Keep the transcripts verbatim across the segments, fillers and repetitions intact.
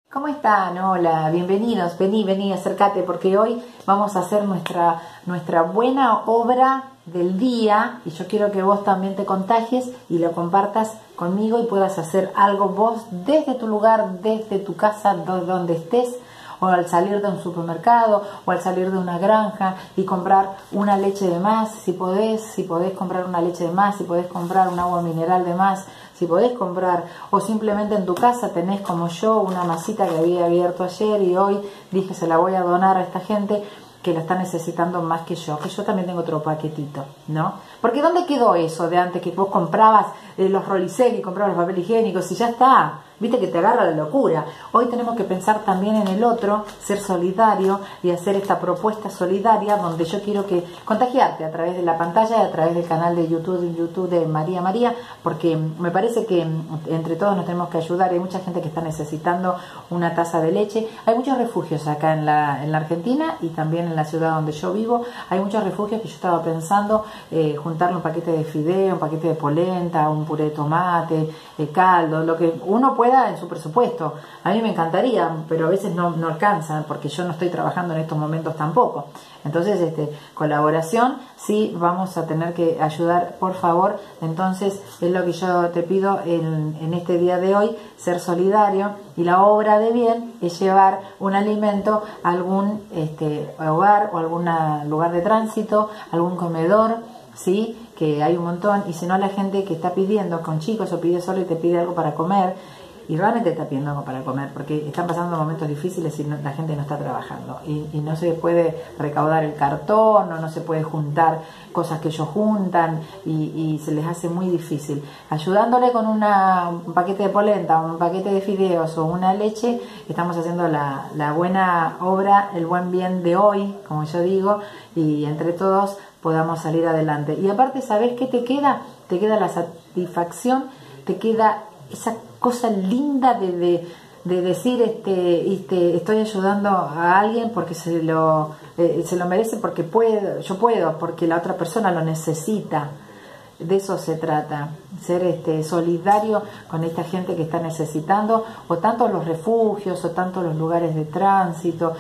¿Cómo están? Hola, bienvenidos, vení, vení, acércate porque hoy vamos a hacer nuestra, nuestra buena obra del día y yo quiero que vos también te contagies y lo compartas conmigo y puedas hacer algo vos desde tu lugar, desde tu casa, donde estés, o al salir de un supermercado o al salir de una granja y comprar una leche de más, si podés, si podés comprar una leche de más, si podés comprar un agua mineral de más, si podés comprar, o simplemente en tu casa tenés como yo una masita que había abierto ayer y hoy dije se la voy a donar a esta gente que la está necesitando más que yo, que yo también tengo otro paquetito, ¿no? Porque ¿dónde quedó eso de antes que vos comprabas eh, los Rolicel y comprabas los papel higiénicos y ya está? Viste que te agarra la locura. Hoy tenemos que pensar también en el otro, ser solidario y hacer esta propuesta solidaria donde yo quiero que contagiarte a través de la pantalla y a través del canal de YouTube, de YouTube de María María, porque me parece que entre todos nos tenemos que ayudar. Hay mucha gente que está necesitando una taza de leche. Hay muchos refugios acá en la, en la Argentina y también en la ciudad donde yo vivo. Hay muchos refugios que yo estaba pensando eh, juntarle un paquete de fideo, un paquete de polenta, un puré de tomate, eh, caldo, lo que uno puede en su presupuesto. A mí me encantaría, pero a veces no, no alcanza, porque yo no estoy trabajando en estos momentos tampoco. Entonces, este, colaboración, sí, vamos a tener que ayudar, por favor. Entonces, es lo que yo te pido en, en este día de hoy, ser solidario, y la obra de bien es llevar un alimento a algún este, hogar o algún lugar de tránsito, algún comedor, ¿sí? Que hay un montón, y si no, la gente que está pidiendo con chicos o pide solo y te pide algo para comer, y realmente está pidiendo algo para comer, porque están pasando momentos difíciles y no, la gente no está trabajando, y, y no se puede recaudar el cartón, o no se puede juntar cosas que ellos juntan, y, y se les hace muy difícil. Ayudándole con una, un paquete de polenta, un paquete de fideos o una leche, estamos haciendo la, la buena obra, el buen bien de hoy, como yo digo, y entre todos podamos salir adelante. Y aparte, ¿sabés qué te queda? Te queda la satisfacción, te queda esa cosa linda de, de, de decir este, este estoy ayudando a alguien porque se lo, eh, se lo merece, porque puedo, yo puedo, porque la otra persona lo necesita. De eso se trata, ser este, solidario con esta gente que está necesitando, o tanto los refugios, o tanto los lugares de tránsito,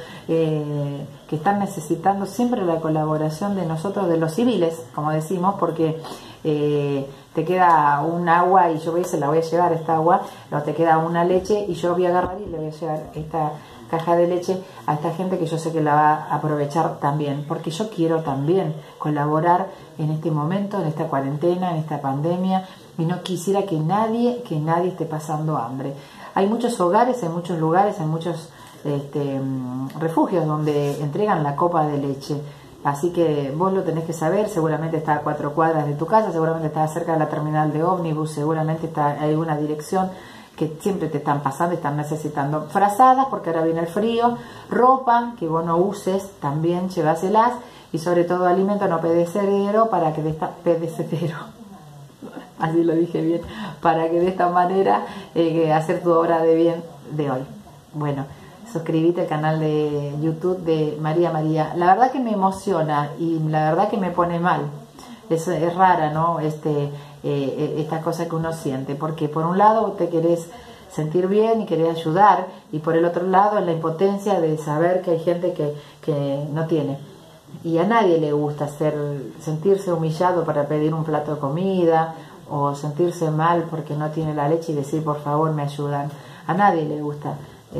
eh, que están necesitando siempre la colaboración de nosotros, de los civiles, como decimos, porque eh, te queda un agua y yo voy, se la voy a llevar esta agua, no te queda una leche y yo voy a agarrar y le voy a llevar esta caja de leche a esta gente que yo sé que la va a aprovechar también, porque yo quiero también colaborar en este momento, en esta cuarentena, en esta pandemia, y no quisiera que nadie, que nadie esté pasando hambre. Hay muchos hogares, hay muchos lugares, hay muchos este, refugios donde entregan la copa de leche. Así que vos lo tenés que saber, seguramente está a cuatro cuadras de tu casa, seguramente está cerca de la terminal de ómnibus, seguramente está, hay una dirección que siempre te están pasando, están necesitando frazadas, porque ahora viene el frío, ropa que vos no uses, también llévaselas, y sobre todo alimento no perecedero, para que de esta, perecedero, así lo dije bien, para que de esta manera eh, hacer tu obra de bien de hoy. Bueno, suscríbete al canal de YouTube de María María. La verdad que me emociona y la verdad que me pone mal. Es, es rara, ¿no? Este, eh, esta cosa que uno siente, porque por un lado te querés sentir bien y querés ayudar, y por el otro lado la impotencia de saber que hay gente que, que no tiene. Y a nadie le gusta ser, sentirse humillado para pedir un plato de comida, o sentirse mal porque no tiene la leche y decir por favor me ayudan. A nadie le gusta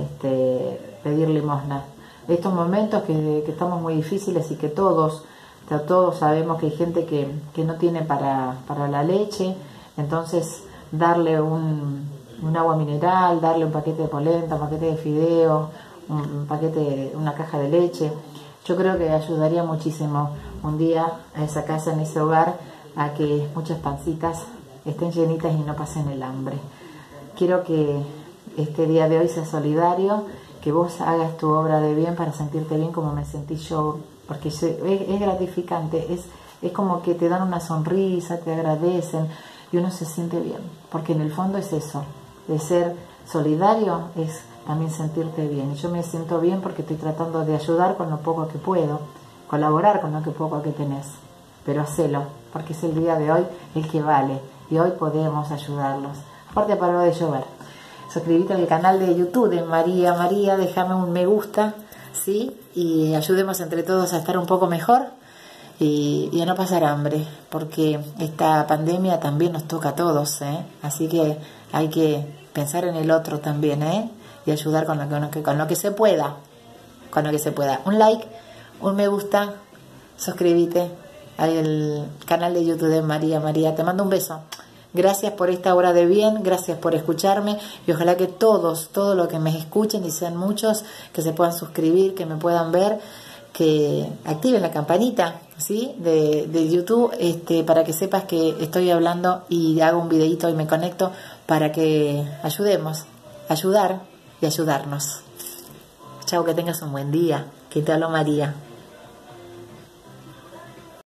este, pedir limosna. Estos momentos que, que estamos muy difíciles y que todos todos sabemos que hay gente que, que no tiene para, para la leche, entonces darle un, un agua mineral, darle un paquete de polenta, un paquete de fideo, un, un paquete, una caja de leche, yo creo que ayudaría muchísimo un día a esa casa, en ese hogar, a que muchas pancitas estén llenitas y no pasen el hambre. Quiero que este día de hoy sea solidario, que vos hagas tu obra de bien para sentirte bien como me sentí yo, porque es, es gratificante, es, es como que te dan una sonrisa, te agradecen y uno se siente bien, porque en el fondo es eso, de ser solidario es también sentirte bien. Y yo me siento bien porque estoy tratando de ayudar con lo poco que puedo, colaborar con lo que poco que tenés, pero hacelo, porque es el día de hoy el que vale y hoy podemos ayudarlos. Aparte, paró de llover. suscríbete al canal de YouTube de María María, déjame un me gusta, ¿sí? Y ayudemos entre todos a estar un poco mejor y, y a no pasar hambre, porque esta pandemia también nos toca a todos, ¿eh? Así que hay que pensar en el otro también, ¿eh? Y ayudar con lo que, con lo que se pueda, con lo que se pueda. Un like, un me gusta, suscríbete al canal de YouTube de María María. Te mando un beso. Gracias por esta hora de bien, gracias por escucharme y ojalá que todos, todos los que me escuchen y sean muchos, que se puedan suscribir, que me puedan ver, que activen la campanita, ¿sí? de, de YouTube, este, para que sepas que estoy hablando y hago un videito y me conecto para que ayudemos, ayudar y ayudarnos. Chao, que tengas un buen día. Que te hablo María.